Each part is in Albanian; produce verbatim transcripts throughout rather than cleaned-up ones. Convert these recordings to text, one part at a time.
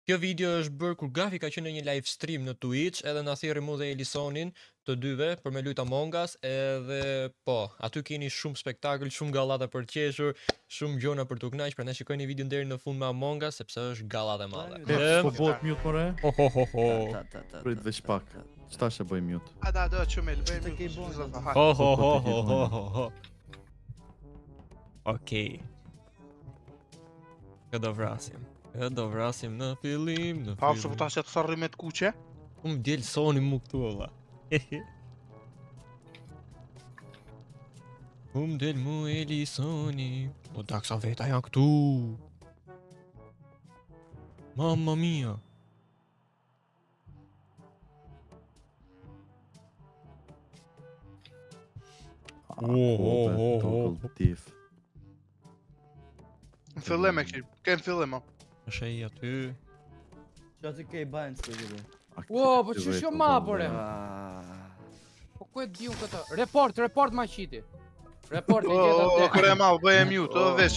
Kjo video është bërë kur Gafi ka qenë në një live stream në Twitch edhe na thirrri mua dhe Elisonin të dyve për me luajtur Among Us edhe po, aty keni shumë spektakël, shumë gallata për të qeshur, shumë gjona për të kënaqur, prandaj shikojeni videon deri në fund me Among Us sepse është gallatë e madhe. Po bëhet mute more. Ho ho ho ho. Prit veç pak. Ç'tash e bëj mute. A da do çumel, bëj mute. Ho ho ho ho ho ho ho. Okej. Që do vrasim. E do vrasim në fillim, në fillim. Pa se po ta se të sarri me të kuqe? Um del Sony mu këtu valla. Um del mu Elisoni. O daksa veta janë këtu. Mamma mia. Oh, oh, oh, oh. Në fillim e kërë, kem fillim o. Është ai aty. Qa të kej bajnë së të gjithë. Ua, po që shumë ma, bore. Po ku e di unë këta? Report, report ma qiti. Report i gjithë O, atë. kërë e ma, bëj e mute, o veç.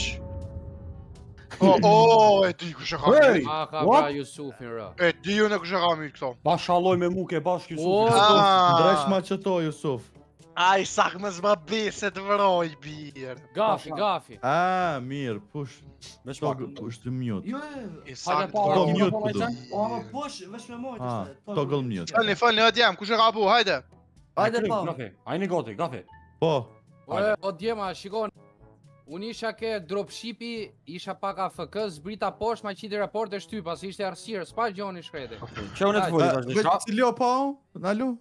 O, o, e di ku shë ka mute. A ka pra Jusufin rë. E di ju në ku shë ka mute këto. Bashalloj me muke bashkë O, Jusuf. Ndresh ma qëto, Jusuf. Aj, sak me zma bese të vëroj, birë. Gafi, gafi. A, mirë, push. Veç pak. Toggle, push të mute. Jo, I hajde sak pa, të Po vëroj. mute po do. O, ama push, veç me mojtë. Ah, toggle mute. Falni, falni, hajde jam, ku shë ka bu, hajde. Hajde pa. Gafi, ajni goti, gafi. Po. O, o djema, shikon. Unë isha ke dropshipi, isha pak A F K, zbrita poshtë ma qiti report e shty, pas ishte arsirë, s'pa gjoni shkreti. Që unë të foli tash Veç disha? cilio Pau? Nalu?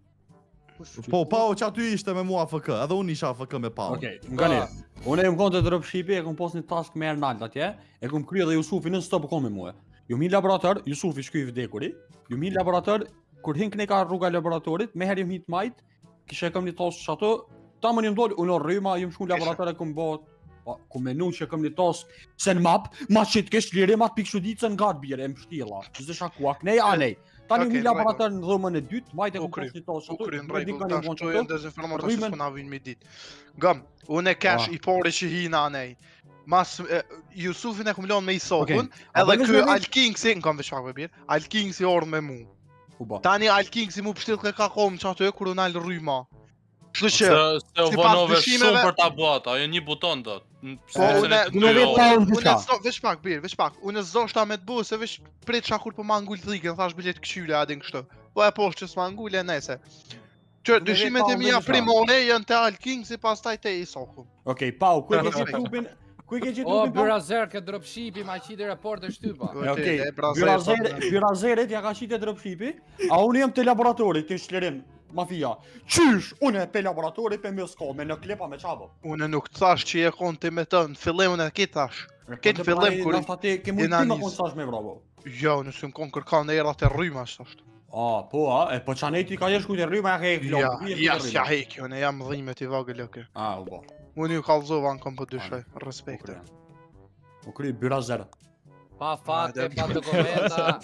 Po, Pau që aty ishte me mua A F K, edhe unë isha A F K me Pau. Okej, ngali. Unë e më konë të dropshipi, e kom pos një task me Ernald atje, e kom krye dhe Jusufi në stop kom me mua. Ju mi laborator, Jusufi shkuj vdekuri, ju mi laborator, kur hin kneka rruga laboratorit, me herë jëm hit majt, kishe e kom një task që ato, ta më një mdoll, unë rryma, jëm shku në laborator e kom bot, ku menu që kom një task, se në map, ma që të kesh liri, ma të pikë shudicën nga të bire, e më shtila, zë shakuak, nej, a nej. Tani Okej, mi në laborator në dhëmën e dytë, majt e U kom kry, pos një task U ato, kryen me rregull, dikani tash më këto konë janë që dezinformata që rrymen- s'po na vinë me dit. Gëm, unë e cash Ah. i pori që hina anej. Mas e, Jusufin e kum lënë me Isokun, A edhe bëjmë ky me vetë? Alkingsi, në kam veç pak me birë, Alkingsi orë me mu. U ba. Tani Alkingsi mu pështil ke ka kom që ato e kur unë alë rryma. Kështu që, Se se u sipas vonove dyshimeve- shumë për ta bota, ajo një buton do. po unë unë vetë pa unë unë diçka. s'do veç pak birë, veç pak. Unë s'do shta me të bu se veç prit shakur po ma ngull thikën, thash bilet këshyle adin kështu. Po e poshtë që s'ma ngull e nese. Që Unë dyshimet vetë e pa mia unë diçka. primore janë te Alkingsi pastaj te Isoku. Okej, Pau, ku e ke Perfekt. gjetë trupin? Ku e ke gjetë O, trupin? Pau? Byrazer, ke dropshipi, ma qiti report e shtypa. E, Okej, Byrazeret, Byrazerit ja ka qitë dropshipi, a unë jam te laboratori, te shlerim, mafia. Qysh, unë pe laboratori pe më s'ka, me në klepa me çabo. Unë nuk të thash që je kon ti me të, në fillim unë e ki thash. Këtë fillim kur- Nafta te ke mund jena ti më nis. kon sash me bravo. Jo, nësë më kon kërkan dhe erdat e rryma shtasht. A, po, a, e po çaneti ka jesh ku te rryma ja ke flok. Ja, ja, s'ja hek, unë jam dhimet i vogël oke. A, u bë. Unë ju kallzova në kom po dyshoj, respekte. U kry Byrazer. Pa fakte, Hajde. pa dokumenta.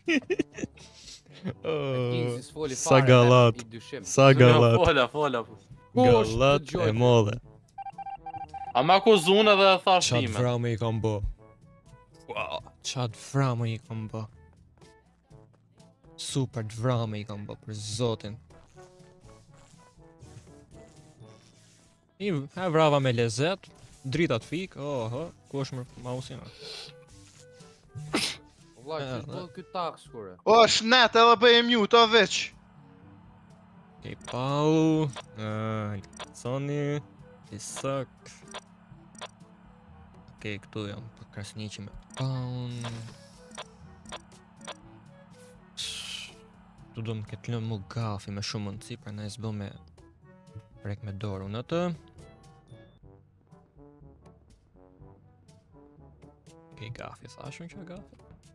Oh, Kingsi s'foli sa fare, gallat. i dyshim. sa gallat, Fola, fola. gallat të gjoj. e modhe. A ma akuzun edhe e thash Qatë time. vrame i kam bë. Wow, qatë vrame i kam bë. Super të vrame i kam bë, për zotin. I e vrava me lezet, drita të fik, oho, ku është më mausin? Vlla, që është bëllë këtë taks, kure. O, shnet edhe bëj e mute, o veç. Okej, Pau, uh, Sony, Isak. Okej, këtu jam për krasniqi me Paun. Tu do më ketë lënë mu Gafi me shumë mundësi, pra na e s'bë me prek me dorë unë atë. Okej, Gafi, thashun që Gafi?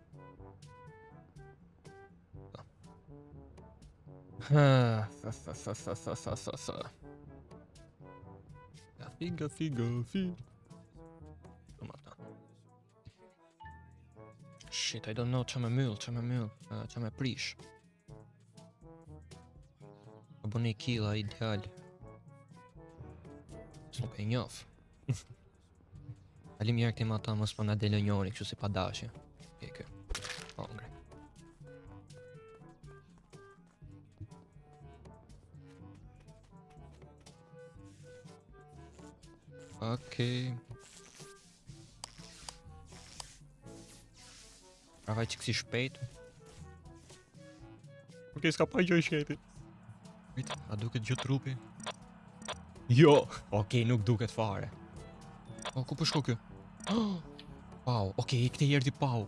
Ha, fa fa fa fa fa fa fa fa. Gafi, gafi, gafi. Kom ata. Shit, I don't know që me myll, që me myll, uh, që me prish. A bëni killa ideal. S'nuk e njof. Alim jerë këtim ata mos po na delë njëri, kështu si pa dashje. Okej, kë. Oh, Okej. Pravaj që kësi shpejt. Okej, s'ka pa gjoj shketi. Vit, a duket gjë trupi? Jo! Okej, nuk duket fare. O, ku po shko kjo? Oh, Pau, okej, këte jerdi Pau.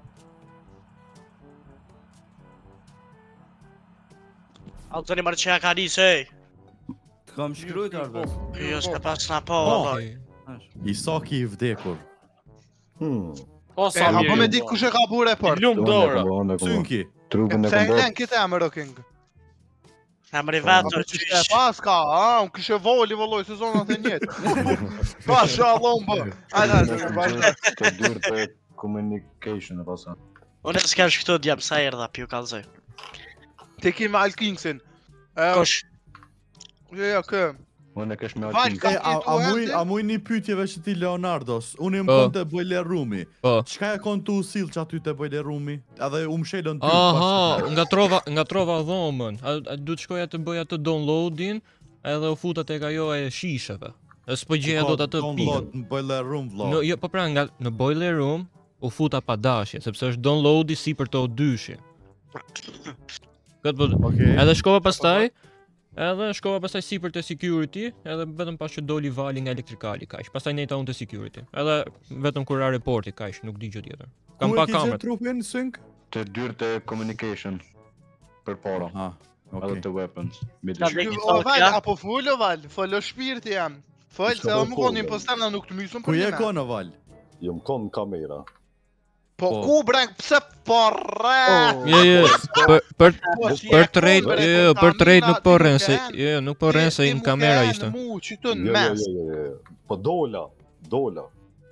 Altoni Marcia ka nisë. Të kam shkrujt Arbes. Jo, s'ka pas na po. Okej. Isaki i vdekur. Po E, sa apo mirë. me di kush e ka bure për. Lum dora. Synki. Trupin e Pse e këmbë. len këtë emër o King? Emri vetë Kishte qysh. pas ka, a, unë kishe voli vëlloj sezonat e njët. Pasha Allah më bë. Hajde, hajde, vazhdo. Të dyrë të communication e pasa. Unë s'kam shkëtu djam sa erdha pi u kallzoj. Te ki me Al Kingsin. E, Kosh. Jo, jo, kë. Unë e kesh me Vaj, altin. ka- E, a, a tu muj, ende? a muj një pytjeve që ti Leonardos, unë im Po. kon të Boiler Roomi. Po. Çka e kon të usill që aty të Boiler Roomi? Edhe u mshelën ty. Aha, nga trova, nga trova dhomën. A, a du të shkoja të bëja të downloadin, edhe u futa tek ajo e shisheve. E s'po gjeja dot atë pikën. Download në Boiler Room vlog. No, jo, po pra nga në boiler room u futa pa dashje, sepse është downloadi si për të o dyshi. Këtë po, Okej. edhe shkova pastaj, edhe shkova pastaj si për të security, edhe vetëm pas që doli vali nga elektrikali kaq. Pastaj nejta unë të security. Edhe vetëm kur ra reporti kaq, nuk di gjë tjetër. Kam Ku e pa ki gjetë kamerat. trupin synk? Të dyrë të communication. Për para. Aha. Edhe Okej. të weapons. Midis. Ka vdekë O thot, val, ja? apo full o val, folo shpirti jam. Fol, se S'ka edhe bë më kohë, konin val. po stana nuk të mysëm Ku për je një konë val? Jëm kon në kamera. Po Po. ku breng, pse porre? Jo, jo, për për Po, si për e trade, kon, bre, jo, jo, për trade nuk po rren se, Ti jo, nuk po rren se ti në mu kamera ke ishte. në Mu që të në Jo, jo, mes. jo, jo, jo. Po dola. Dola.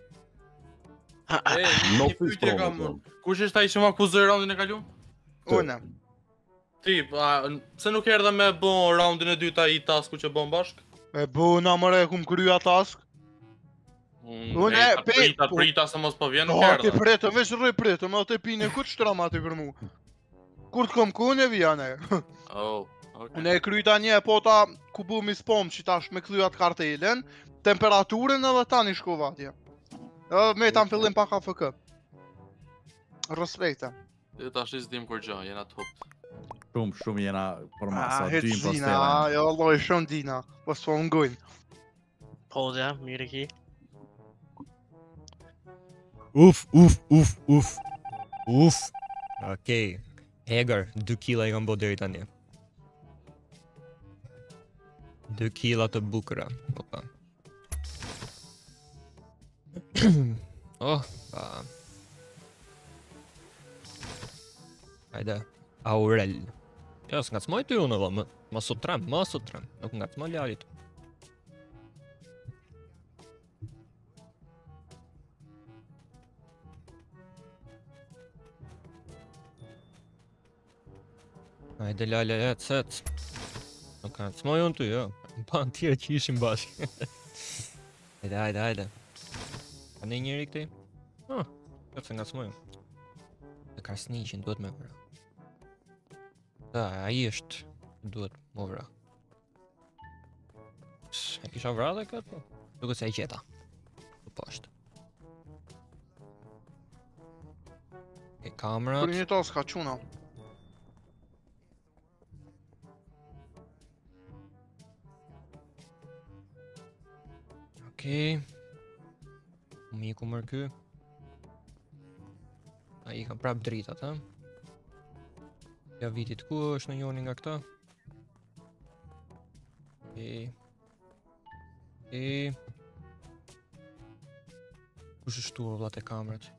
E, No një fish pyetje kam problem. unë. Kush është ai që ma akuzoi raundin e kaluar? Une. Ti, a, n- pse nuk erdhe me bën raundin e dytë ai tasku që bën bashk? E bu na mëre kum krya task. Unë Unë e, e- pe- prita, po- prita se mos po vjen, Po nuk ti erdhe. pretë, veç rrë pretë, me atë pinë kur shtram aty për mu. Kur të kom ku unë e vijane. Oh, okay. Unë e kryta një e pota ku bu mi spom që tash me kthyat kartelen, temperaturën edhe tani shkova atje. Edhe me ta në fillim pak A F K. Respekte. Dhe tash i s'dim kur gjë, jena top. Shumë, shumë jena për masa, Ah, dy hec impostere. zina, jo Allah, shumë dina. Po s'po ngojnë. Po dhe, mirë ki. Uf, uf, uf, uf. Uf. Okej. Hegar, dy kila i kam bo deri tani. dy kila të bukura. Opa. Oh, pa. Hajde, Aurel. Jo, s'ngacmoj ty unë edhe, më, më sutrem, më sutrem. Nuk ngacmoj ljarit. Hajde lale, ec, ec. Nuk ngacmoj unë ty, jo. Pa në tjerë që ishim bashkë. Hajde, hajde, hajde. Ka ne njëri këti? Oh, këtë se ngacmoj unë. E ka snitchin, duhet me vëra. Da, aji është, duhet më vëra. Ps, E kisha vëra dhe këtë, po? Duket se e gjeta. Po poshtë. E Për kamerat. një tas ka quna. Okej. Mi ku mërë ky. A i ka prap dritat, ha? Ja vitit ku është në njoni nga këta? Okej. Okej. Kush është tu vëllat e kamerat?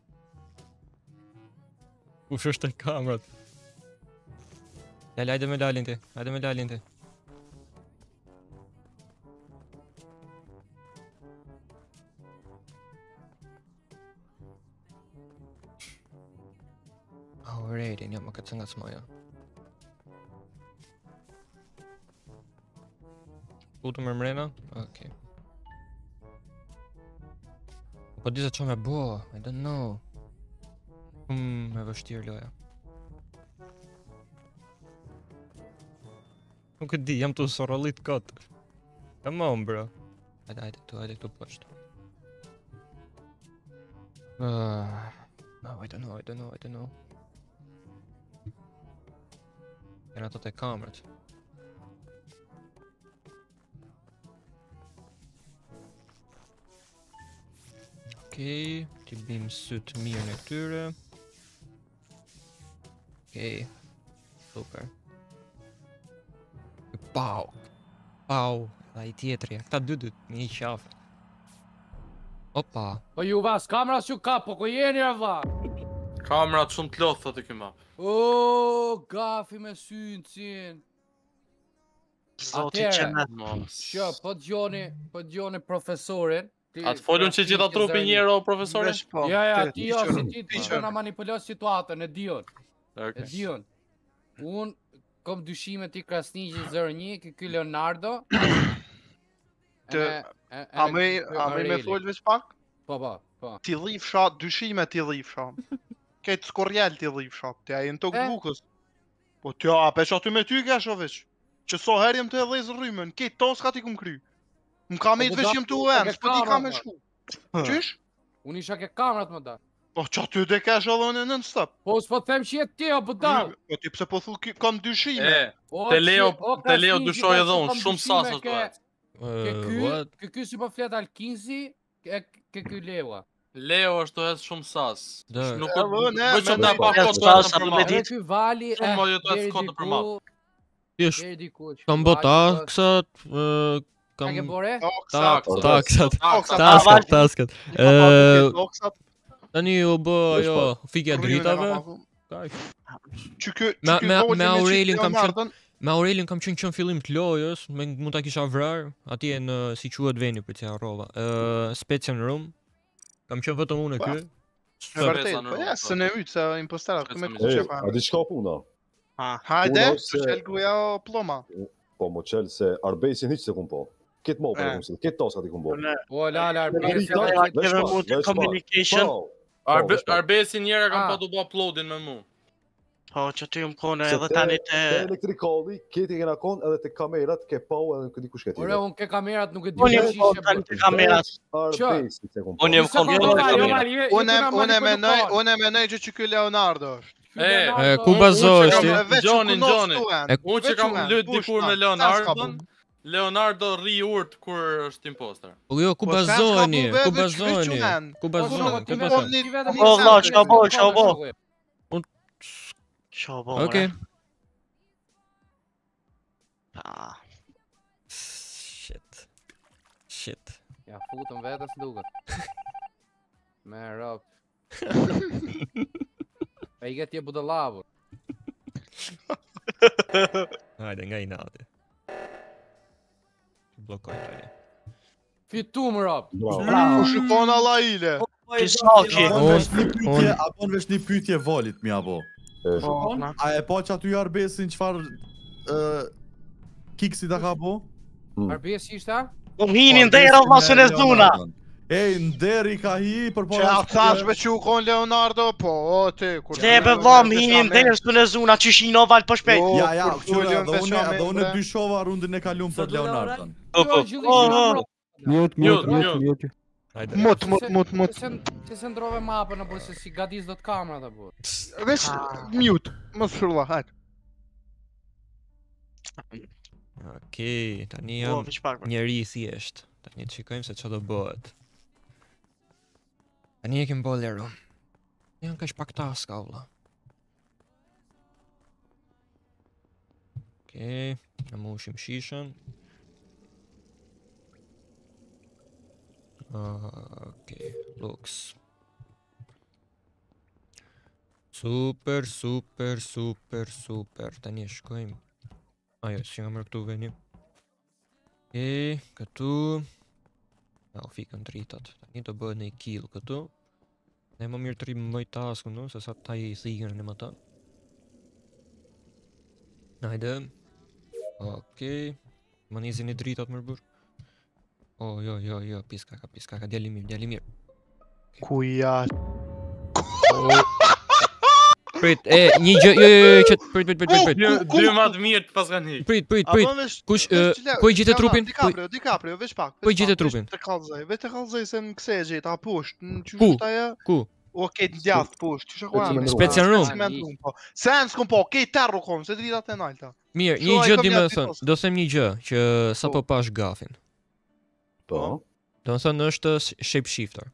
Kush është e kamerat? Lale, hajde me lalin ti, hajde me lalin ti. Alrighty, një më këtë nga s'maja. Putu më mrena? Okej. Po di se që me bo, I don't know. Hmm, e vështirë loja. Nuk e di, jam të sorollit këtë. Come on, bro. Hajde, hajde, këtu, hajde, këtu poshtë. Ah, no, I don't know, I don't know, I don't know. Janë ato te kamrat. Okej, ti bim syt mirë në këtyre. Okej, super. Pau, pau, dhe i tjetëri, këta dy dy, një i qafë. Opa. Po ju vas, kamera që ka, po ku jeni e va? Kamerat shumë të lodhë, thotë ky map. O, gafi me synë cin. Zoti që në... Shë, po t'gjoni, po t'gjoni profesorin. A të folun që gjitha trupi njero, profesore? Ja, ja, ti jo, si ti ti që na manipulos situatën, e dion. E dion. Unë kom dyshime ti Krasnigji zero një, ky ky Leonardo. A me a me me fol veç pak? Po, po, po. Ti dhifsha, dyshime ti dhifsha. Këtë skorjel ti dhifsha, ti a jenë tokë bukës. Po ti a pesh aty me ty ke veç. Që so herë jem të edhez rrymën, këtë toska ti kum kry. Më ka me i të veç jem të uenë, s'po ti ka me shku. Qysh? Unë isha ke kamerat më da. Po që aty dhe kesh edhe në non stop. Po s'po them që jetë ti o budal. Po ti pse po thu kam dyshime. E, te Leo, te Leo dyshoj edhe unë, shumë sasë të vetë. Ke ky, ke ky si po flet Alkinzi, ke ke ky Leua. Leo është të shumë sas. Nuk e veç ta pa me foto sas, për me map. ditë. Ky Vali e Shumë më jetë të skotë për map. Ish, deri diku. kam bë taksat, ë, Ka ke kam bore? taksat, taksat, Taksat. taskat, taskat. Ë, Toksat. tani u bë ajo fikja e dritave. Kaq. Që ky Me që ky me voli me me Aurelin kam qenë Leonardon, me Aurelin kam qenë qen fillim të lojës, me mund ta kisha vrar, atje në si quhet veni për t'ia harrova. Ë, Special Room. Kam qenë vetëm unë këy. me vërtet, po ja, se në yt se impostera këtu me kuçë pa. A di çka puna? Hajde, Puna se- çel guja o ploma. Po mo qel se Arbesin hiç se kum po. Këtë mo për kumse, këtë tosat i kum po. Po la la Veç Arbesi. pak, Keve veç pak, mund veç pak. communication. Po, Arbe, veç pak. Arbesi njëra kam Ah. pa du bë uploadin me mu. Po që ty më kone Se edhe te- tani Te të... elektrikalli, këtë i kena kon edhe te kamerat, ke pau edhe këtë dikush këtë. Ore, unë ke kamerat nuk e di Unë që jem kon tani të kamerat. Arbesi se kum po. Unë jem kon Jo, tani të Vali, jo, kamerat. Vali, je- je Unë kena unë manipuluar. mendoj, unë mendoj që që ky Leonardo është. Ky E, Leonardo- e, ku bazohesh ti? Gjonin, Gjonin. E- Unë që kam lut dikur me Leonardon, Leonardo rri urt kur është imposter. Po jo, ku Po, s'ka bazoheni? s'ka bu Ku veç- veç bazoheni? unen. Ku Po, bazoheni? ti Ku vetëm- bazoheni? ti vetëm- Po, vlla, çka bo, çka bo? Qa bo, Okej. bre. Ah, Shit. Shit. Ja, futëm vetës duket. Me rap. E i gëtë je budallavur. Hajde, nga i nati. Blokoj tani. Fitu më rap. U shikon alla ile. Pisaki. A bën veç një Unë- pyetje, a bën veç një pyetje volit mi apo? Po, na. A e pa që aty Arbesin çfarë ë kiksi ta ka po? Arbesi ishte a? Po hinin dera vlasën e zuna. Ej, nderi ka hi për Që para. a thash me që u kon Leonardo, po, o ti, kur... Lebe vlam hinin dera së në zuna që shino val për shpejt. O, Ja, ja, kur qyra, folën edhe unë, veçanë, edhe unë bre. dyshova rundin e kaluar për Leonardon. Po, po. Jo, Mute, Mute, mute, mute, mute. mute. Hajde. Mut, mut, mut, mut. Se se ndrove mapën apo se si gadis do të kamera ta bur. Veç mute, mos shurlla, hajt. Okej, tani Po, jam veç pak. bre. njeri i thjesht. Tani të shikojmë se çfarë do bëhet. Tani e kem boleru. Janë kaq pak taska valla. Okej, në mushim shishën. Okej, looks. Super, super, super, super. Tani e shkojmë. Ajo, si nga mërë këtu veni. Okej, këtu. Ja, u fikën dritat. Tani do bëhet një kill këtu. Ne më mirë të rrim mëj taskën, no? Se sa ta i thikën në më ta. Hajde. Okej. Më nizin i dritat mërë burë. O, jo, jo, jo, piska ka, piska ka, djali mirë, djali mirë. Kuja. Prit, e, një gjë, jo, jo, jo, që, prit, prit, prit, prit, prit. Dy më të mirë të pas kanë hik. Prit, prit, prit. Kush, ku i gjitë trupin? DiCaprio, DiCaprio, veç pak. Ku i gjitë trupin? Vetë kallzoj, vetë kallzoj se në kse e gjeta poshtë, në Ku? çush ajo. Ku? O ke të djathtë poshtë, çush e ka? Special room. Sen s'kom po, ke terru kom, se dritat e nalta. Mirë, një gjë di më thënë, do them një gjë që sapo pash gafin. Po. Do të thënë është shapeshifter.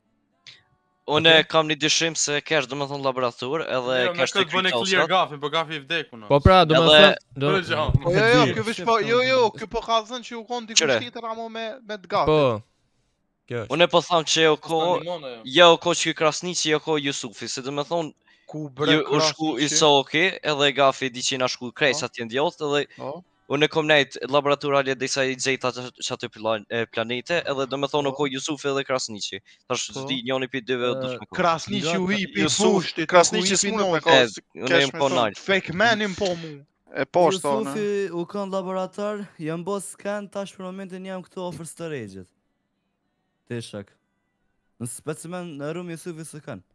Unë kam një dyshim se kesh do më thonë laborator edhe kesh të krytë bëne clear gafin, po gafi i vdeku në. Po pra, do më thënë... Po jo, jo, kjo veç po, jo, jo, kjo po ka thënë që u konë dikush tjetër amo me të gafin. Po. Unë po tham që jo ko, jo ko që i Krasniqi, jo ko Jusufi, se do më thonë u shku Isoki edhe gafi di që i na shku krejt sa t'jen djoth edhe unë kom nejt laboratorale dhe sa i gjejta që aty planete edhe do me thonë u ko Jusufi edhe Krasniqi. Tash zdi njoni pi dyve o dush me ko. Krasniqi u hi pi fushti, Krasniqi s'mund me ko, unë jem ko nalt. Fake manim po mu. E poshtë tonë. Jusufi u kanë laborator, jam bo skan, tash për momentin jam këtu ofër storage-et. Teshak. Në specimen në rrum Jusufi së kanë.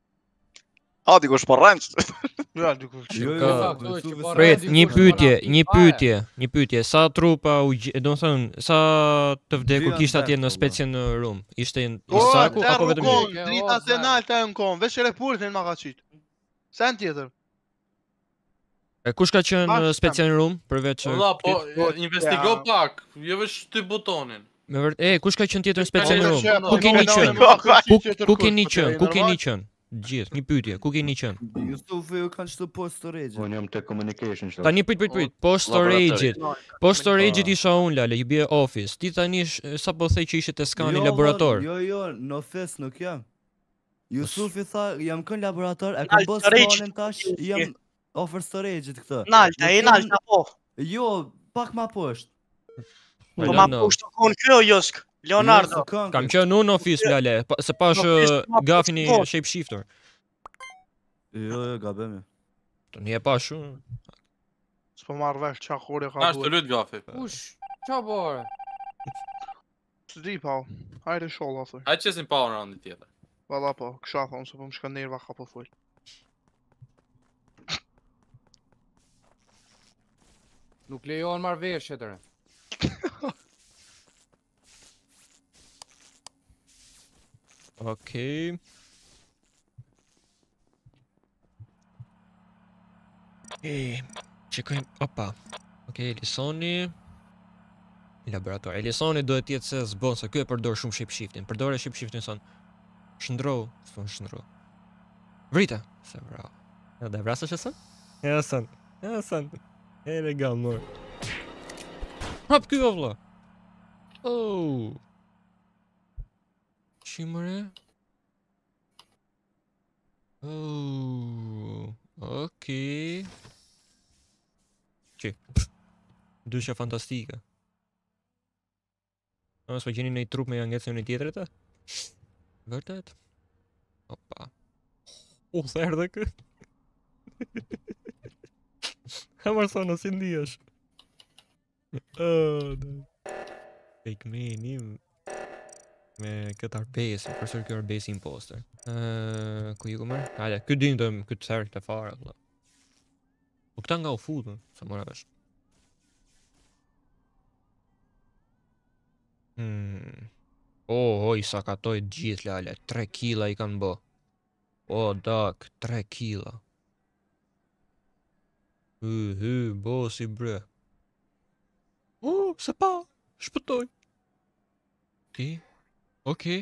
A, dikush po rremës? Ja, dikush. Jo, jo, Prit, një pyetje, një pyetje, një pyetje, sa trupa u gj... do të thënë, sa të vdekur kishte atje në specien në rum? Ishte në saku apo vetëm një? Dritat e nalta në kon, veç reportin ma ka qit. Sen tjetër. E kush ka qenë në specien në rum përveç? Valla, po investigo pak, jo veç ty butonin. Me vërtet, e kush ka qenë tjetër në specien në rum? Ku keni qenë? Ku keni qenë? Ku keni qenë? Gjithë, një pyetje, ku keni qenë? Jusufi u kanë qëtu post storage. Unë jam te communication shto. Tani prit prit prit, post storage-it. Post storage-it isha unë lale, i bie office. Ti tani sa po thej që ishe te skani laborator. Jo, jo, në office nuk jam. Jusufi tha, jam kën laborator, e kam bës skanin tash, jam offer storage-it këtë. Nalta, e nalta po. Jo, pak ma poshtë. Po ma poshtë kon kjo Josk. Leonardo. Kam qenë unë në office lale, se pash gafin i shapeshifter. Jo, jo, gabemi. Të një e pash unë. S'po marrë vesh qa kore ka duhet. Ashtë të lytë gafi. Ush, qa bore? Së di pa, hajde sholla thë. Hajde qesin pa në randi tjetër. Valla po, kësha thonë, se po më shka nerva ka po full. Nuk lejohen marrë vesh e tëre. Okej. Okej, qekojmë, opa. Okej, Elisoni. Laborator. Elisoni duhet jetë se zbon, se kjo e përdor shumë shapeshiftin. Përdor e shapeshiftin son. Shëndrou, son shëndrou. Vrita. Se bravo. Ja, da vrasësh e son? Ja, son. Ja, son. E legal, mor. Prap kjo, vlla. Oh. Shimëre. Oh, okej. Që? Dysha fantastike. A, s'po gjeni në i trup me jangecë në një tjetër e ta? Vërtet? Opa. U, se erdhe kë? Ha marë thonë, si ndihesh. Oh, da. Fake man, im. Me këtë arbesi, përsër kjo arbesi imposter. Uh, ku ju këmër? Hajde, këtë dim të këtë tërë të fare. Po këta nga u futë, sa mora vesh. Hmm. Oh, oj, sa katoj gjithë lale, tre kila i kanë bë. Oh, dak, tre kila. Hy, hy, bosi bre. Oh, se pa, shpëtoj. Ki? Okej.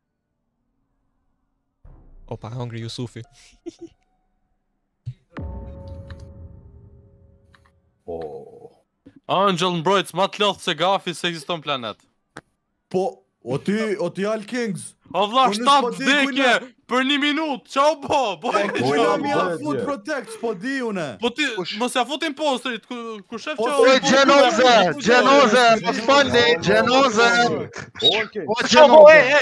Opa, hungry Jusufi. Oh. Angel mbrojtës ma të lodhë se gafi se ekziston planet. Po, o ti, o ti Al Kings. O vlla, shtab vdekje për një minut, qau po, po. Po jam ja food protect, po di une. Po ti, mos ja futin posterit, ku shef qau. O Gjenoze, Gjenoze, mos falni, Gjenoze. O qau, e, e.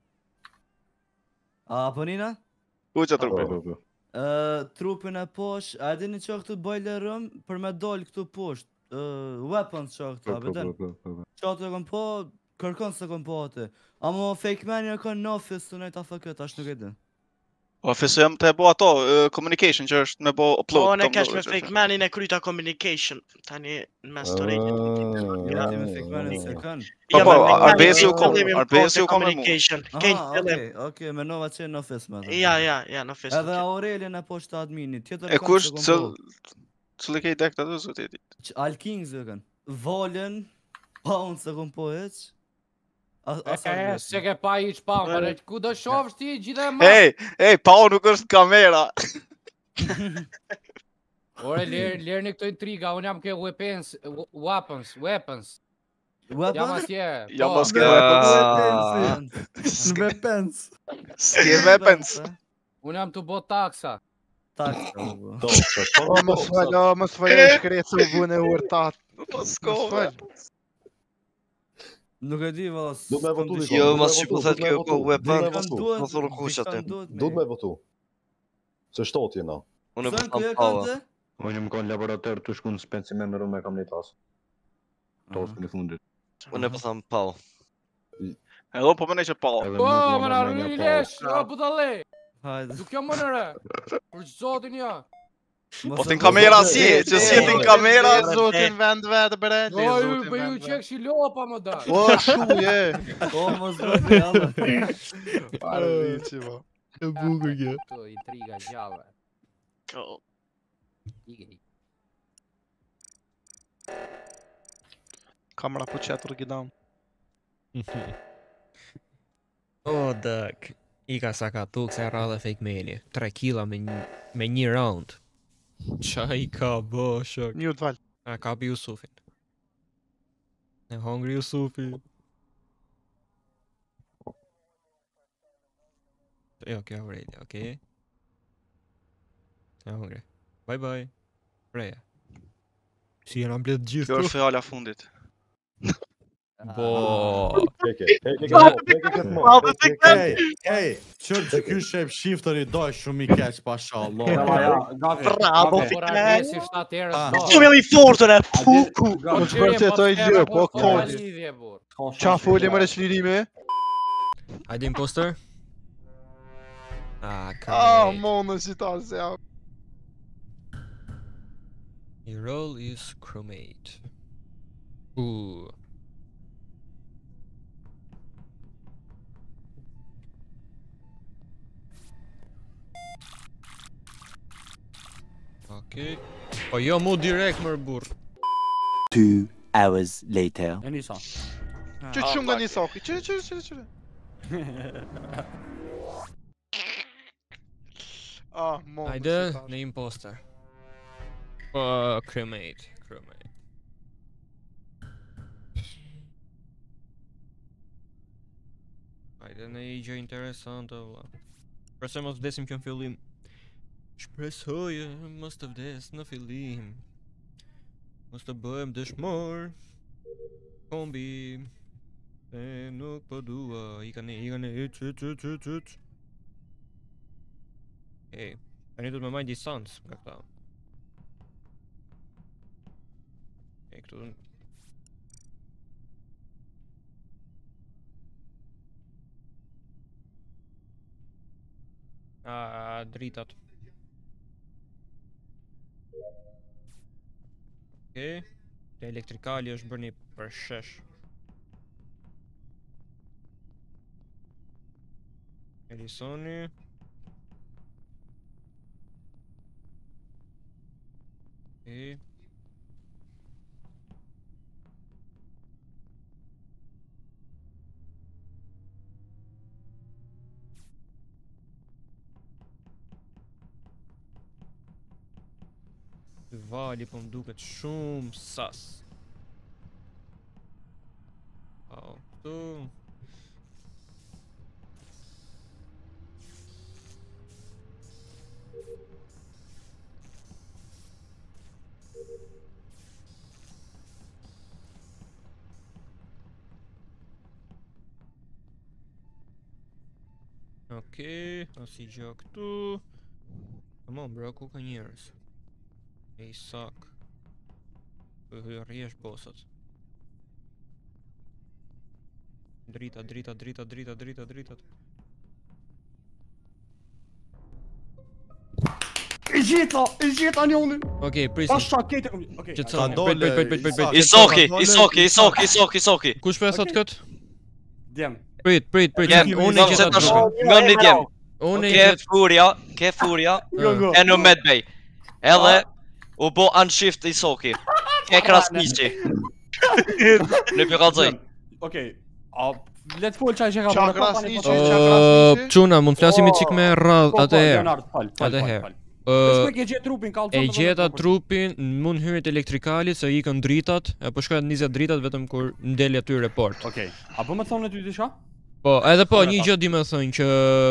A, po Nina? U që trupi? Trupin e posh, a dini që këtu boiler room për me doll këtu poshtë. Weapons që këtu, abeten. Që atë e kom po, kërkon se kom po atë. Amo fake man e kon në office të nejtë A F K, tash nuk e din. Office jam të e bo ato, uh, communication që është me bo upload. Po, ne kesh me fake manin e kryta communication. Tani në mes të rejtë. Ja, ti me fake manin se kanë. Po, po, R B S-i u kom, qëllimi R B S-i u kom e mu. communication. Ah, Kejnë okej, qëllim. okej, me nova që në office me. Ja, ja, ja, në office. Edhe Aurelien e poshtë adminit. Tjetër E kanë kush, se cëll, kompo. cëllë kej dek të dhe zëtë jeti? Alking zë kanë. Valen, pa unë se kom po heq. E, se ke pa i qpa, mëre, ku do shofsh ti gjithë e ma? Ej, ej, pa unë nuk është kamera. Ore, lirë një këto intriga, unë jam ke weapons, weapons, weapons. Jam atje. Jam as ke weapons. Weapons. Ske weapons. Unë jam të bo taksa. Taksa, bo. O, më s'falë, më s'falë e shkretë se u vune u urtat. Më s'ko, Nuk e di valla. Do me votu Niko. Jo, mas që po thët kjo ko weapon, duhet po thonë kush atë. Do me votu. Se shtot jena. Unë po Sën tham ku e pava. kanë? Unë më kanë laborator të shku në specimen në rrume kam një tas. Taskën e fundit. Unë po tham pava. Edhe po mënej që pa. Po, më në rrë i lesh, o budale. Hajde. Duk jam më nëre. Për zotin ja. Po t'in kamera si, që si t'in kamera. Zotin vend vetë bre. O, ju për ju qek shi lopa më da. O, shuje. O, mos bëjë jalla. Parë vici, bo. E bukur kjo. Këto intriga gjave. Ko. Ige. Kamera po qetur gidam. O, dëk. I ka sa ka tuk se rrallë fake maili. tre kila me një, me një round. Qa i ka bo, shok. Një të val. A ka pi Jusufin. E hongri Jusufi. Jo, kjo Aurelia, okej. E hongri. Bye bye. Reja. Si jena mbledh gjithë Kjo tu. është fjala fundit. Bo. Keke, keke këtë mo, keke këtë mo. Ej, ej, qërë që ky shep shifteri do është shumë i keq, pashallah. Bravo, Por arvesi shtatë herës. Shumë i fortën e puku. Po që për të të i gjë, po kodi. Lidhje, bur. Qa foli më reqlirime? Hajde imposter. Ah, ka. Ah, monë si ta se ja. Your role is crewmate. Ooh. Okej. Po jo mu direkt mër burr. Two hours later. E nisa. Që që shumë nga një soki, që që që që Ah, monë Hajde, në imposter. Po, crewmate, crewmate. Hajde në i gjë interesante, valla. Përse mos vdesim që në fillim. Shpresoje, mos të vdes në fillim. Mos të bëhem dëshmor. Kombi. E nuk po dua, i kanë, i kanë, yç, yç, yç, yç, yç. Okej, tani du të më majnë distancë nga këta. Okej, këtu... A, dritat. Okej, te elektrikali është bërë një përshesh. Elisoni. Okej. Vali po më duket shumë sas. Au, këtu. Okej, asi gjë këtu. Tamam, bro, ku ka njerëz? Ej, sak. Rjesh bosat. Drita, drita, drita, drita, drita, drita. I gjeta, i gjeta njoni. Okej, Pas prisni. qa kete kom... Okej. Qetësoni. Prit, prit, prit, prit, prit, prit. Isoki, Isoki, Isoki, Isoki, Isoki. Kush po e thot kët? Djem. Prit, prit, prit. Jem, Unë e gjeta trupin. Ngëm një djem. Unë e Ke gjet. furia, ke furia. E në medbej. Edhe u bo unshift Isoki. Ke krasniqi. Në përkallëzoj. Okej. A let fol çaj që ka Qa bërë krasniqi, kompani. qa Ë, krasniqi? Çuna, mund flasim një çik me radh atëherë. Leonard, fal, fal, Atëherë. fal. Ë, S'ku e ke gjetë trupin kallëzon. e gjeta trupin, mund hyrit elektrikalit se ikën dritat, e po shkojnë njëzet dritat vetëm kur ndeli aty report. Okej. A po më thonë ty diçka? Po, edhe po, një gjë di me thënë që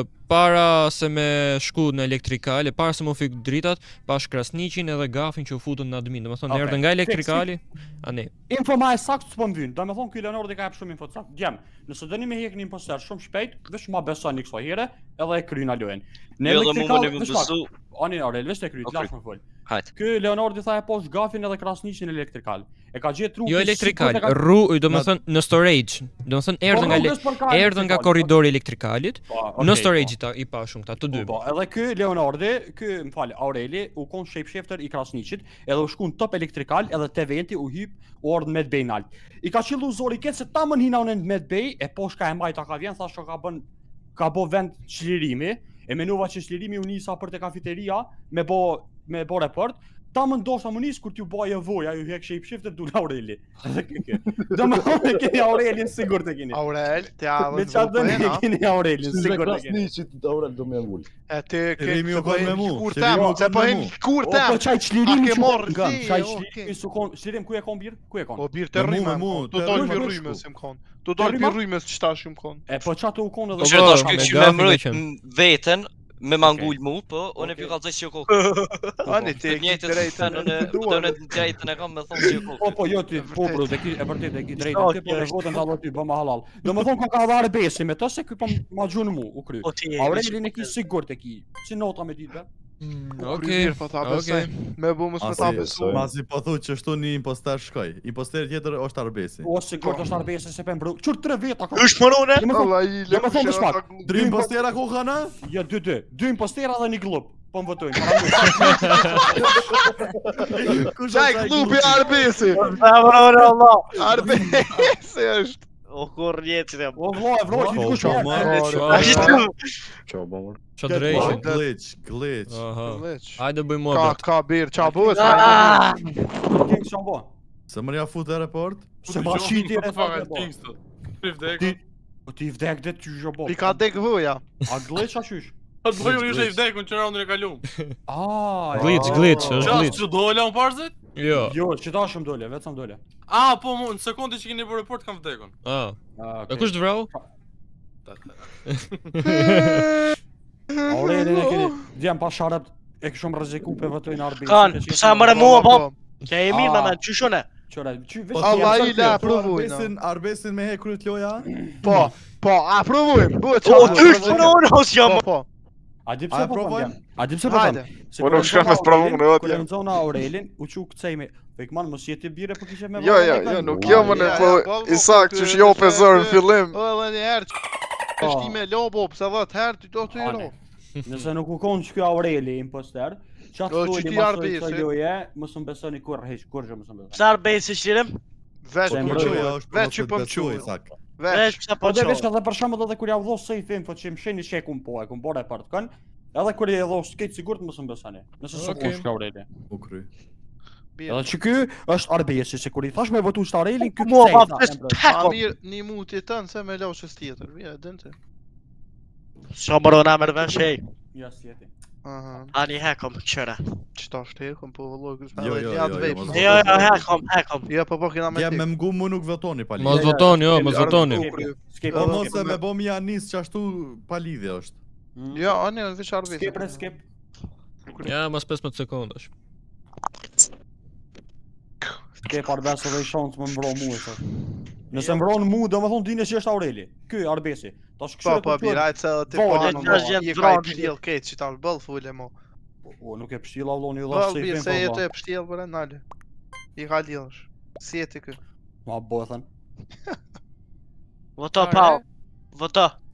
para se me shku në elektrikali, para se më fik dritat, pash krasniqin edhe gafin që u futën në admin. Do me thonë, Okej. erdhën nga elektrikali, a ne. Info ma e sakt s'po më vyn. Do me thonë ky Leonardi ka jep shumë info të sakt. Djem, nëse dëni me hek një imposter shumë shpejt, veç ma besoni kësaj here, edhe e kryna lojën. Në Jo, dhe mu elektrikal, më një më veç pak. besu. Ani Aurel, veç të kryt, Okej. lash më fol. Hajt. Ky Leonardi tha e poshtë gafin edhe krasniqin elektrikal. E ka gjetë trupin. Jo elektrikal, rru, do me thënë në storage. Do me thënë erdhën nga rrugës për ka erdhën nga elektrikal. korridori elektrikalit, Po, në okej, storage po. i ta i pa shumë këta, të dy. Po, edhe ky Leonardi, ky, më fal, Aureli u kon shapeshifter i krasniqit, edhe u shku në top elektrikal, edhe te venti u hyp u ardh med bay nalt. I ka qillu zori ket se ta më hina në med bay, e poshka e majta ka vjen, thashë ka bën ka bo vend çlirimi, e menova që çlirimi u nisa për te kafeteria me bo me bo report. Ta më ndoshta më nis kur t'ju baje voja, ju hek shapeshifter du Aureli. Edhe kë kë. Do më thonë keni Aurelin sigurt e keni. Aurel, te avën Me çfarë dëni keni Aurelin sigurt e keni. Krasniqit Aurel do me ngull. E te ke Qërimi u se po kon hin me mu, kur qërimi tem, u se kon po me hin mu. kur O, tem. po çaj çlirimi A ke që morrë kon, ti, çaj o, çlirimi ke. su kon, çlirim ku e kon bir? Ku e kon? Po bir të Me mu, rrymë, me mu, tu te dal rrymë pi me rrymës shku. im kon. Tu dal pi rryma? rrymës çtash im kon. E po çato u kon edhe. Po që tash me ky që gafi me mrojt me qenë. m- veten me mangull mu, po unë e përkallëzoj si jo kokë. Ani ti e Të ke njëjtën drejtën. unë unë të njëjtën e kam me thonë si jo Po kokë. po jo ti, po bro, te ki e vërtet e ki drejtën ti, po me votën dallo ty, bëma halal. Domethën ka ka dhar besi me të se ky po ma gjun mu u kry. Po ti e Aurelin e ki sigurt e ki. Si nota me ditë. Okej, Po ta okej. besoj. Me bu mos me ta Asi, besu. asi. Masi po thu që shtu një imposter shkoj. Imposter tjetër është Arbesi. O sigurt është arbesi se pen bro. Çur tre veta ka. Është morone? Allah i Do me thonë të shpak. Dri impostera ku kanë? Jo dy dy. Dy impostera dhe një klub. Po më votojnë. Çaj klubi Arbesi. Morone Allah. Arbesi është. O kur rjeci dhe. O vllai, vllai, ti kush Po, je? mo, Qa bo mor. Qa Po, drejshin. glitch, glitch. Aha. Leç. Hajde bëjmë Ka muhabet. ka bir, qa bëhet? Ah! King Shambo. Se më ja fut e report. Se ma shiti e fare fare. Kingston. Fif dek. Ti Po ti vdek det ty jobo. I ka dek vëja. A glitch a qysh? Po të bëjmë ishte i vdekun që raundin e kalum. Ah, Glitch, glitch, është Qa glitch. që dola unë parzit? Jo. Jo, që ta shumë dole, vetëm dole. A, po mu, në sekondi që keni bërë report kam vdekun. Ah. Ah, E kush të vrau? Aurelin e keni, djem pa sharët e këshom rreziku pe vëtojnë arbitrin. Kan, sa më mua po. Që e mirë me me qyshone. Qëra, çy Po, vetë Allah jam i sa la, kjo, po, provojnë. Arbesin, Arbesin me he kryt loja. Po, po, a provojmë. Bëhet O qa. ty morone os jam. Po, po. A di A pse e po provojmë? provojmë? A di pse po Hajde. provojmë? Po nuk shkoj me sprovon në Kur atje. në zona Aurelin, u çu kthej me Pekman mos jeti bire po kishe me Jo, jo, jo, nuk jo më në Ja, po ja, po, po, Isak po, që ty- shjo ty- pe zërë në ty- fillim. O, edhe një herë. Po. Është ti me lobo, pse dhe të herë ty do të i ro. Nëse nuk u kon që kjo Aureli imposter, çat O, që thoni ti mos Arbesi. të loje, mos më besoni kur hiç, kur gjë mos më besoni. Sa arbesi shlirim? Veç Se po mbrojë, qoj, është veç që po më besuj, qoj. Isak. Veç. Veç pse Po po dhe veç çoj. edhe për shembull edhe kur ja vdho safe info që më sheni shekun po, e kum bore part kan. Edhe kur i dho skate sigurt mos më besoni. Nëse s'u Okej. kush ka Aureli. U kry. Edhe që ky është Arbesi, se kur i thash me votu Aurelin, ky Mua pa kthej, pres tha, A heko. mirë, një mutje tënë se me loshës tjetër. Ja, dënte. Sa morona me rëven shej. Ja si jeti. Aha. Ani hekom qëra. Qëta shtekëm, po vëlloj, kësë me Jo, dhe jo, një jo, atë jo, vejpë. mos Jo, jo, hekom, hekom. Ja, po po kena me Ja ti. me mgu mu nuk votoni pa Mos lidhje. votoni, jo, mos votoni. Skip, Po Edhe mos skip. e me bom ja nis qashtu pa lidhje është. Ja, anë e veç arbesi. skip, re, skip. Ja, mas pesëmbëdhjetë sekondash. Skip Arbesi dhe i shans më mbro mu e thot. Nëse mbron mu, do më thonë dine që është Aureli. Ky Arbesi. Tash Po, këshire po, bira, ajtë se dhe ti Vo, po le anë të mo, gjenë i ka i vranë. pështjel ketë që ta bëllë fule mo. O, nuk e pështjela vlloni u Bëllë, dhash birë, safe se jetë info. e pështjel për e nalë. I ka lidhësh. Si jeti kë? Ma bëthën. Voto pa. Voto.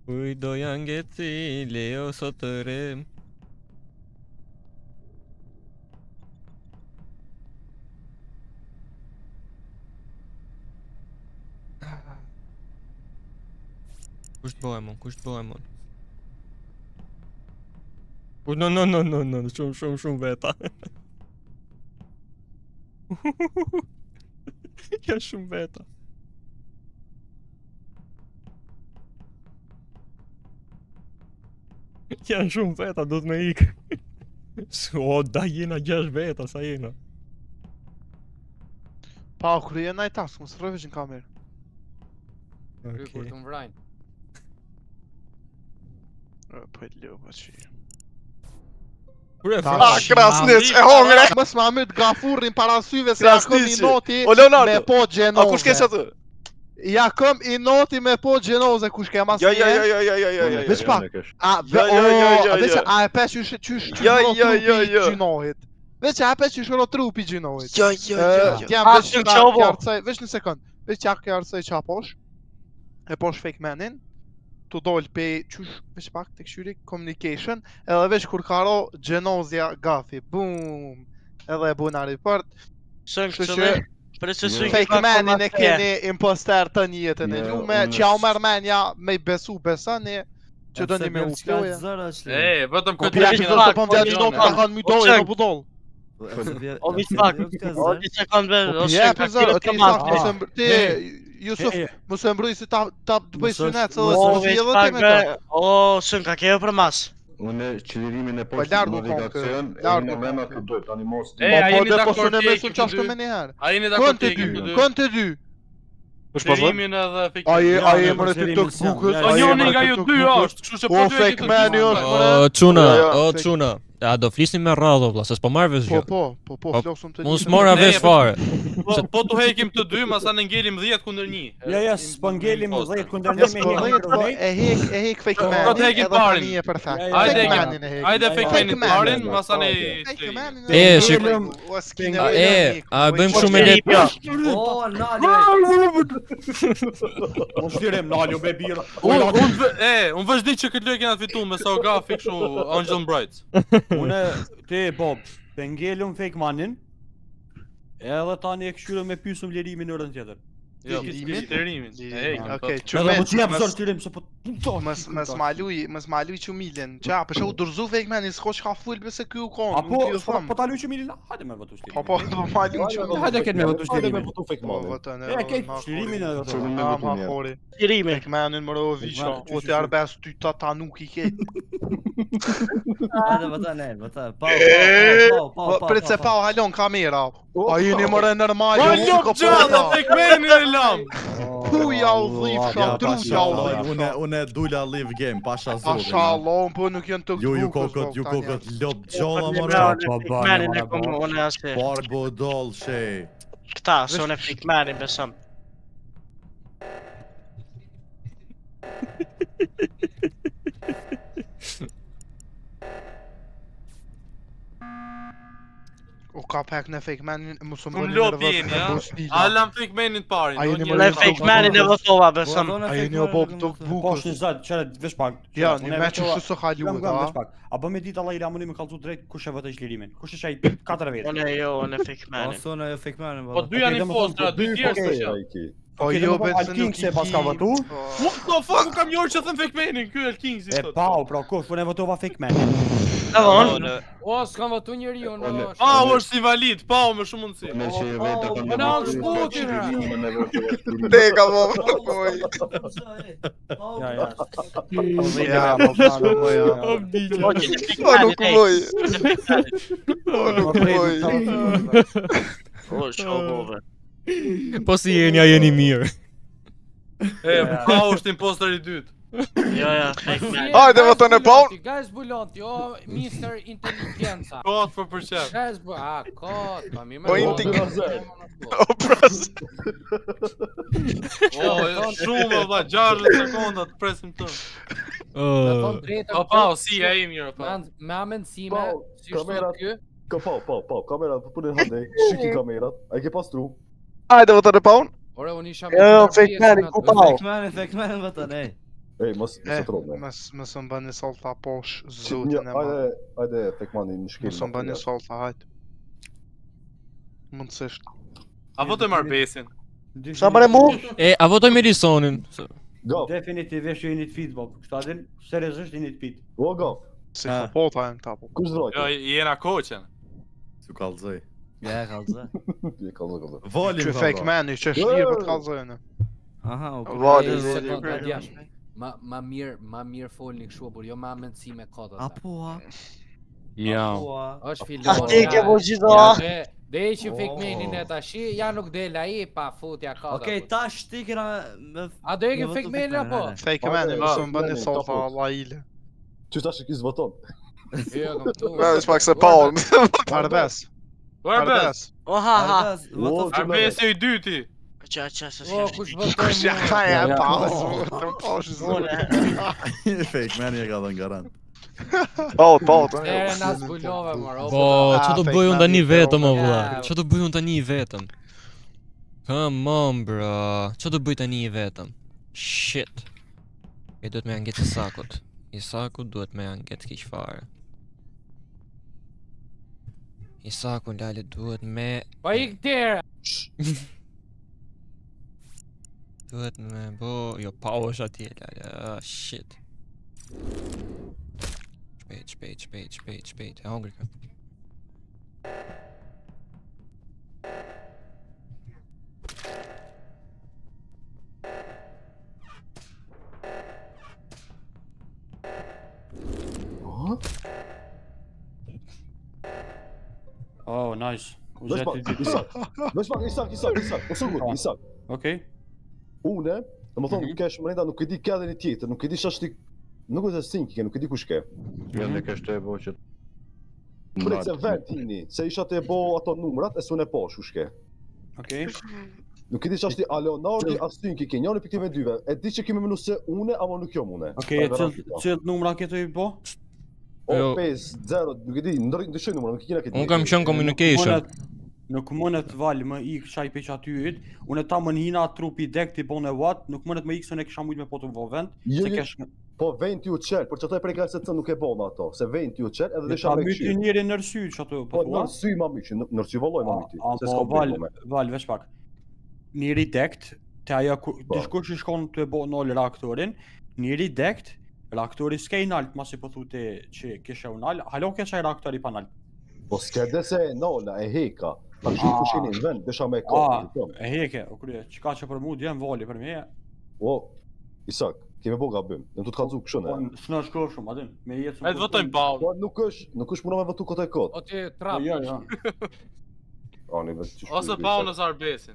Uj do janë ngeci, leo sot të rem. Kush të bëhe mon, kush të bëhe mon. No, no, no, no, no, shumë, shumë, shumë veta. Ja shumë veta. Janë shumë veta, do të me ikë. O, da jena gjash veta, sa jena. Pa, kërë jena i task, më së rëvesh në kamerë. Kërë kur të më vrajnë. Po e leo, pa që. Ah, Krasnic, e hongre! Mës ma myt gafurrin para syve se ja këm i noti me po gjenoze. A kush kesh atë? Ja këm i noti me po gjenoze, kush ke mas Ja, ja, ja, ja, ja, ja, ja, ja. Veç pak, a, Ja, ja, ja, ja, veç ja. a e pesh qysh qysh Ja, qysh ja, ja, trupi ja. gjinohit. Veç a e pesh qysh ro trupi gjinohit. Ja, ja, ja, ja. T'jam Ah, veç t'jam ta qovo. kjartësaj, veç një sekund. Veç t'ja kjartësaj qa posh. E posh fake manin. Tu dol pe qysh veç pak të këshyri communication. Edhe veç kur karo gjenozja gafi. Boom. Edhe e buna report. Sën Kështu këtë që dhe, për që su i fake manin e keni imposter të njëtën e Ja, lume, unë që ja u s- merë menja me i besu besani, që do një me u ploja. E, vetëm Po këtë pja kemi që do të pëm vjen një ka kanë my dojë në budol. O vi spak, o di që kam dhe, o Ja, sën për ka zërë, kjerë ti të sakt mos e mbr... Ti, Jusuf, mos e mbruj si ta ta të bëj synet, se O është vi vjedhë ti spak me bre, të. o sën ka kjerë për mas. Unë qëllirimin e Po poshtë largu navigacion, konkë, e largu në mena konkë. të dojtë, tani mos E, Po a po jeni dhe dakord po sunë të me hekim sun të qashtu dy? me njëherë. A jeni dakord Kënë të të dy, hekim të dy? kënë të dy. Qërimin edhe fake Aje, Ja, aje me mërë përsërimin TikTok s'jam, bukës. ja, Po aje njoni mërë nga ju TikTok dy bukës. është, kështu që O, po ty e fake ke të man dy. është, O, mëre. çuna, Ja, ja. o, çuna. A do flisni me radhë, vlla, se s'po marr vesh Po, gjë. po, po, po, Po, flosëm të Unë një. s'mora Ne, vesh po- fare. Po, po tu hekim të dy, masa ne ngelim dhjetë kundër një. Ja, ja, s'po ngelim dhjetë kundër Ja, një me s'po një dhejt, po kundër e hek, e hek fake Po, manin, po t'hekim edhe parin. tani e perfekt. Ja, ja, Hajde Fake hekim. manin e hek. Hajde fake Fake manin manin. parin, masa ne... Fake manin E, e shik- hek. O, s'kine A, vejnë e, hek, a po, bëjmë po, shumë e shkeri, letë. O, nalë. Po shtirem nalë me birë. Unë, unë, vë- e, unë veç di që këtë lojë kena të fitu me sa gafi kështu Angel Bright. Unë, ti, Bob, të ngelëm fake manin, edhe tani e këshyre me pysëm lirimin në rënd tjetër. Jo, Lirimin? lirimin. E hekim. Okej, Edhe çumet. më që jam zërë shtirim, se po... Mës mës maluj, mës maluj çumilën. Qa, për shkak u dorzu fake manin, s'ko çka ful pse ky u kon. Apo, nuk ju po them. po ta luqë milin, hajde me votu shtirim. Po po, po maluj çumilën. Hajde këtë me votu Hajde me shtirimin. votu fake Po manin. votën. E, ke shtirimin edhe votu. Çullin me Ah, votu ma njerë. hori. Tirime. Fake manin më rovi Fake qa. manin, O që- të arbes ty ta ta nuk i ke. Hajde vëta ne, vëta. Pa, E, pa, pa, Po pa. prit se pa halon kamera. A jeni më normal. Po jo, lop ko gjallë, po- fake manin e lam. Puja u dhif Ja, sham, tru pasha ja u Allah, dhif Unë sham. unë dula live game, pasha zotin. Mashallah, po nuk janë të Ju ju bukës, kokët, ju po, tani kokët, janë. lop gjolla Unë mora. e fake manin e kom, unë e ashe. Barbo doll she. Këta, se unë e fake manin besëm. U ka pak në fake manin, mos më Kum bëni lop nervoz jeni, me ja? Bosnila. A lam fake manin parin. A jeni unë më Unë e jam- fake manin e votova besëm. A jeni o bob tok Po bukës. është zot, çfarë vesh pak. Ja, Unë një e me që votova- shu së halu, Gam, gam, vesh da. pak. A bë me ditë Allah i lamuni me kallzu drejt kush e votoj lirimin. Kush është ai katër vetë. Unë e jo, unë e fake manin. Ose unë e fake manin, Po valla. dy janë impostra, dy tjerë Okej, s'është. ai ki. Po Okej, jo, dhe më bet po se Alking nuk i se pas ka ki, votu? po. What the fuck, u kam njërë që thëm fake manin, ky El King si E sot. pa, pra kush, unë e votova fake manin. Edhe unë. O, s'kam votu njeri unë. o, Ah, u është invalid, pa, u me shumë mundësi. Në që e vetë Oh, kanë po na është putin, ra. Te ka bo. po. Ja, Ja, po po po ja. O, që e fake Po manin, nuk ej. voj. Po nuk voj. O, që bove. Po si jeni, a jeni mirë. E, pa, u është impostor i dytë. Jo, ja, fake manin. Hajde votën e paun. Guys Bulonti, o, mister Inteligenca. Kot për përqef. Guys bu, a, kot, pa mi me Po, kot. intig- O pras. O, shumë, valla, gjashtëdhjetë sekonda të presim të. Me thon drejtën. O, pa, o, si, e i mirë, pa. Me me amendsime, Po, si është kamerat. ky. Ka pa, pa, pa, kamerat, po punë hande. Shiki kamerat. Ai ke pastru. Hajde votën e paun. Ore, unë isha Jo, fake manin, ku pa? Fake manin, fake manin vëta ne. Ej, mos mos Eh, e trobne. mos mos më bëni sallta posh, Një, zotin e hajde, madh. hajde Fekmani në shkel. Mos më bëni sallta, hajde. Mundësisht. A votoj Marbesin. Sa bëre mu? E, a votoj Melisonin? Go. Definitivisht ju jeni të fit, Bob. Kështu adin, seriozisht jeni të fit. O, go. Si kapota e në tapo. Kush vrojti? Jo, jena koqen. Su kallzoj. Ja, kallzoj. Je kallzoj, kallzoj. Volim Që ka fake mani, që është lirë për të kallzojnë. Aha, okay. Vali, Sekonda djash. Ma ma mirë, ma mirë folni kështu, por jo ma mendësime kota. Apo a? Ja. Është filon. A ti ke po gjitha? Dhe që fake manin e tashi, ja nuk del ai pa futja kota. Okej, tash ti kena me A do e ke fake manin apo? Fake mani, mos më bëni sallta Allah ile. Që tash kis voton? Jo, kam tu. Ma, është pak se Paul. Arbes. Arbes. Oha ha. Arbes e i dyti. Qa qa sa O, kush votoj Kush ja ka e pa, të posh zonë. Fake man e ka dhënë garant. Paut, paut. Ere na zbulove, mor. Po, që të bëj unë tani vetëm, o vëlla? Që të bëj unë tani vetëm? Come on, bro. Që të bëj tani vetëm? Shit. E duhet me anget Isakut. Isaku duhet me anget kiq fare. Isaku lale duhet me... Pa ik tjera! Duhet me bo... Jo, pa është atje lale. Ah, shit. Shpejt, shpejt, shpejt, shpejt, shpejt. E hongri ka. Oh, nice. Vesh pak, Isak. Vesh pak, Isak, Isak, Isak. O sugut, Isak. Okej. Une, dhe më thonë, kesh mrenda nuk e di kja dhe një tjetër, nuk e di shashti... Nuk e të sinki ke, nuk e di kush ke. Jo, në kesh të e bo që... Prit se vend tini, se isha të e bo ato numrat, e sun e posh kush ke. Okej. Nuk e di shashti a Leonardi, a Stinki ke, njëri për këtive dyve. E di që kemi menu se une, ama nuk jo mune. Okej, cilët numra ke të i bo? O, pesë, zero, nuk e di, ndryshoj numra, nuk e kina këtë. Unë kam qenë communication. Nuk mënet valë më ik qaj pe qatyrit, unë ta më njina trupi dek t'i bone what, nuk mënet më ik se ne kisha mujt me po të vo vend, se kesh... Po vend t'ju qelë, por që ato e prej ka se të nuk e bona ato, se vend t'ju qelë edhe dhe isha me këshirë. Ta myti njeri nërsy që ato po thua? Nërsy ma myqy, nërsy voloj ma myti, se s'ko val, val, vesh pak. Njeri dekt, te ajo dishkush i shkon të e bo nol reaktorin, njeri dekt, reaktori s'ke i nalt, ma si po thute që kishe u nal, halo ke qaj reaktori pa nalt. Po s'ke dhe se e nala, e heka. Ta shumë kushini në vend, desha me kohë. E heke, o krye, qka që për mu djem vali për me. O, Isak, kemi bo gabim, në të të kalzu këshën e. S'na shko shumë, adin, me jetë shumë... E të votojmë Paul. Po nuk është, nuk është muna me votu kote kote. O ti trap. Jo, jo. Ani, vetë që shkujë. Ose Paul nësë Arbesin.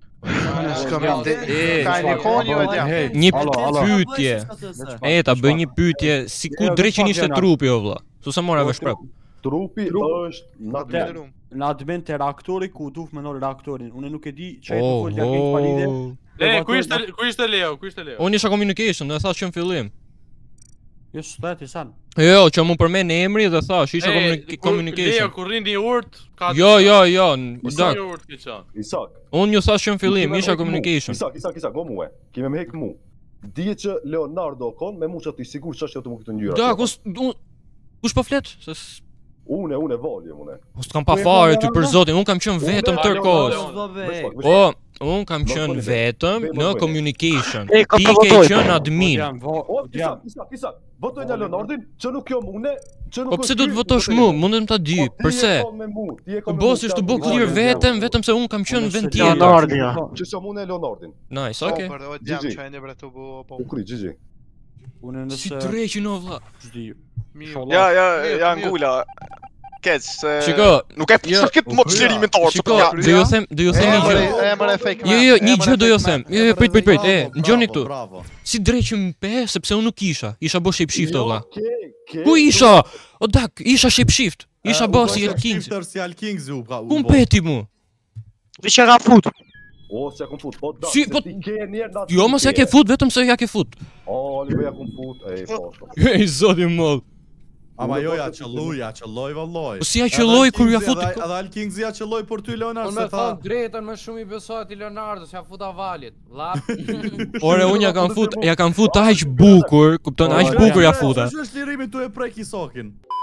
Ka një konjë e dja. Një pytje. E, ta bëj një pytje, si ku dreqin ishte trupi o vlla. Su sa mora vesh prap. Trupi është në admin. Në admin të reaktori ku duf me nërë reaktorin. Unë nuk e di që e të folë gjatë një palide. E, ku ishte Leo, ku ishte Leo? Unë isha communication, dhe thash që në fillim. Jo, së të ti san. Jo, që mu përmen në emri dhe thash, isha communication. Leo, kur rinë një urt, ka... Jo, jo, jo, Isak. Një urt ke qanë. Isak. Unë ju thash që në fillim, isha communication. Isak, Isak, Isak, go muhe. Kime me hek mu. Dije që Leonardo kon, me mu që ati sigur që është që të mu këtë njyra. Da, kus... Kush po flet? Une, une valjem, une. Mos t'kam pa fare ty për zotin, unë kam qenë vetëm tërkohës. O, unë kam qenë vetëm në communication. Ti ke qenë admin. O, Isak, Isak, Isak, votoj në Leonardin, që nuk jom une, që nuk... Po pse du të votosh mu, mundem ta di, përse? Bos ishtë të bo clear vetëm, vetëm se unë kam qenë vend tjetër. Që që mune Leonardin. Nice, okej. Ukri, Gigi. Si të reqin o vla. Ja, ja, ja ngula. Keq, se... Shiko, nuk e përshë këtë më të qërimin të orë. Shiko, do ju them, do ju them një gjë. Jo, jo, një gjë do ju them. Jo, jo, prit, prit, prit, e, në gjoni këtu. Si dreqim pe, sepse unë nuk isha. Isha bo shapeshift o vla. Ku isha? O dak, isha shapeshift. Isha bo si Alkings. Ku më peti mu? Vi që ka fut. O, se ja kom fut, po da, si, se po, ti ke njerë nga... Jo, mos ja ke fut, vetëm se ja ke fut. O, libe ja kom fut, ej, po, Ej, zoti moll. Ama jo ja qëlloj, ja qëlloj valloj. Po si ja qëlloj kur ja futi. Edhe Alkingzi ja qëlloj për ty Leonard Unë se me tha. thonë drejtën më shumë i besoj ati Leonardo, se ja futa valit. Lap. Ore unë ja kam fut, ja kam fut aq bukur, kupton, aq bukur ja futa. Ç'është lirimi tu e prek Isokin.